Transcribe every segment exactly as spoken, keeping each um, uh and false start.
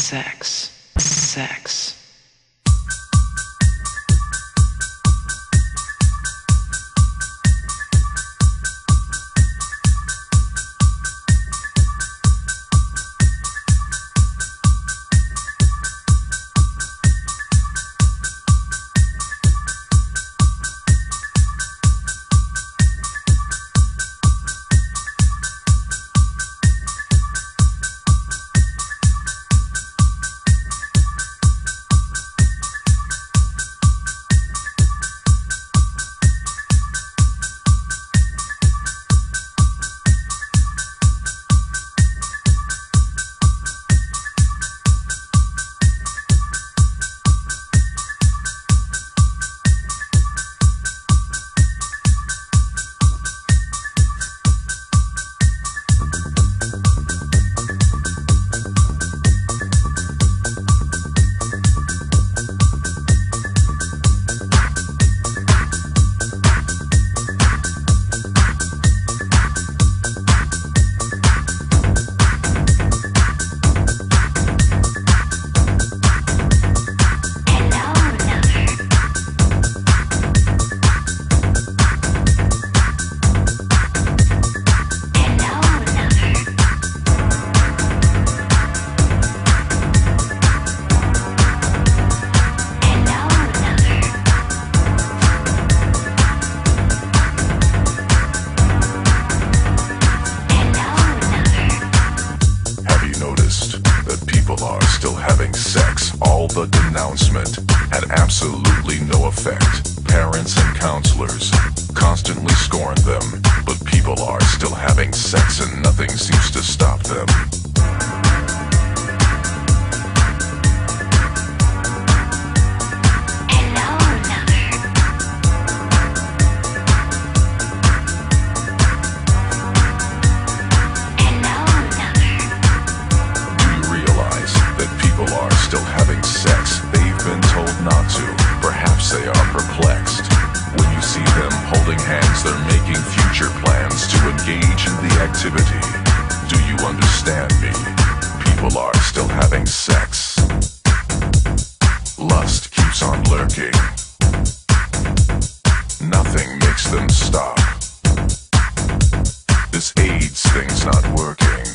sex, sex. The denouncement had absolutely no effect. Parents and counselors constantly scorned them, but people are still having sex and nothing seems to stop them. They are perplexed. When you see them holding hands, they're making future plans to engage in the activity. Do you understand me? People are still having sex. Lust keeps on lurking. Nothing makes them stop. This AIDS thing's not working.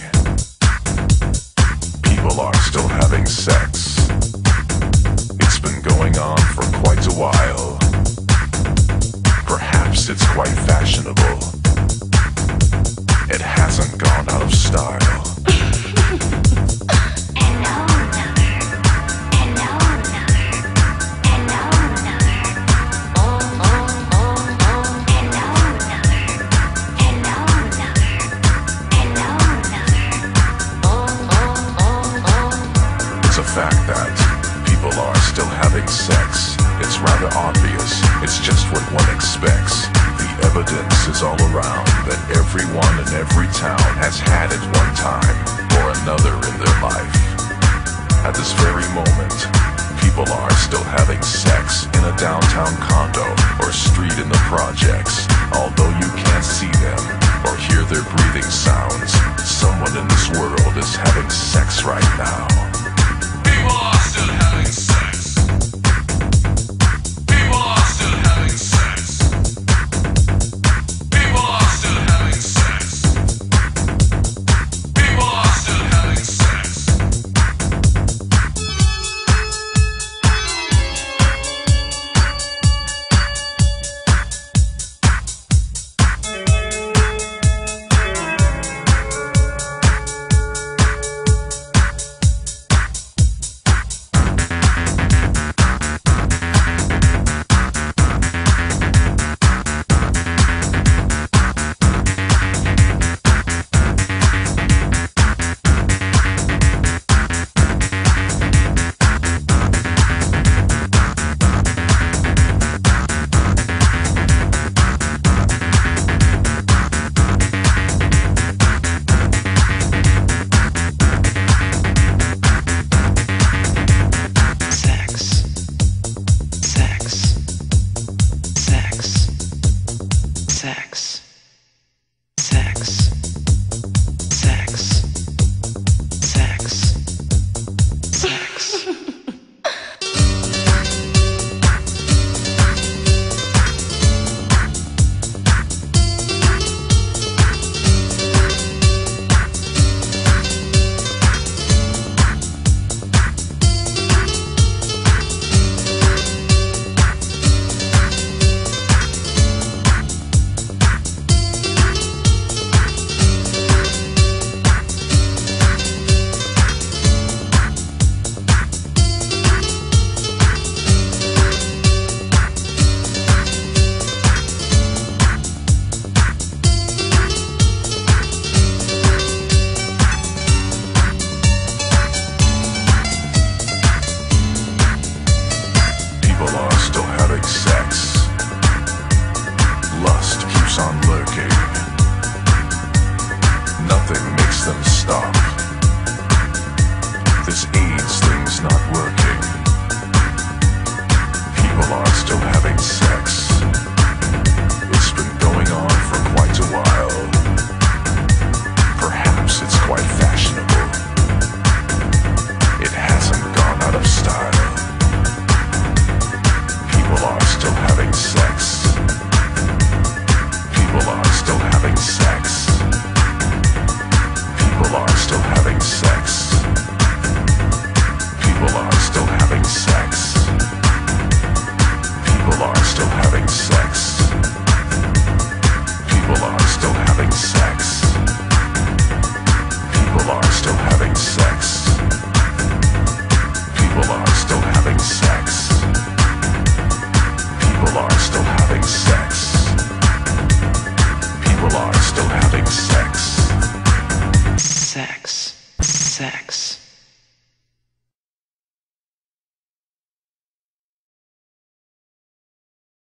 People are still having sex. It's been going on for quite a while. Perhaps it's quite fashionable. It hasn't gone out of style. It's a fact that people are still having sex. It's rather obvious, it's just what one expects. The evidence is all around that everyone in every town has had it one time or another in their life. At this very moment, people are still having sex in a downtown condo or street in the projects. Although you can't see them or hear their breathing sounds, someone in this world is having sex right now.